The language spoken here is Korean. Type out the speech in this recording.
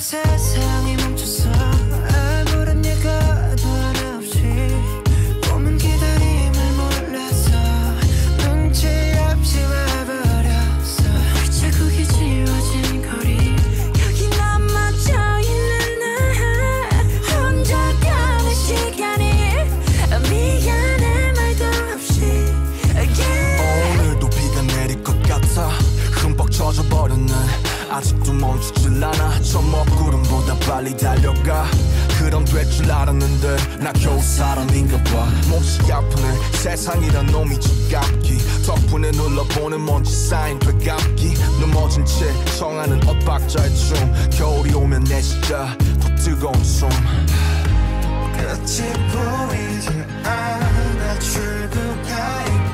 세상이 멈췄어. 아무런 예가도 하나 없이 꿈은 기다림을 몰라서 눈치 없이 와버렸어. 자국이 지워진 거리 여기 남아져 있는 나 혼자 가는 시간이 미안해 말도 없이 오늘도 비가 내릴 것 같아. 흠뻑 젖어버렸네. 아직도 멈추질 않아. 저 먹구름보다 빨리 달려가. 그럼 될 줄 알았는데 나 겨우 사람인가 봐. 몹시 아프네. 세상이란 놈이 지갑기. 덕분에 눌러보는 먼지 쌓인 되감기. 넘어진 채 청하는 엇박자의 춤. 겨울이 오면 내 진짜 더 뜨거운 숨. 끝이 보이지 않아. 출구가 있고